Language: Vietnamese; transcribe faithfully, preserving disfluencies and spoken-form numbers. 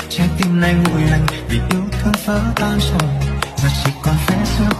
trái tim này nguội lạnh vì yêu thương vỡ tan rồi, giờ chỉ còn vết xưa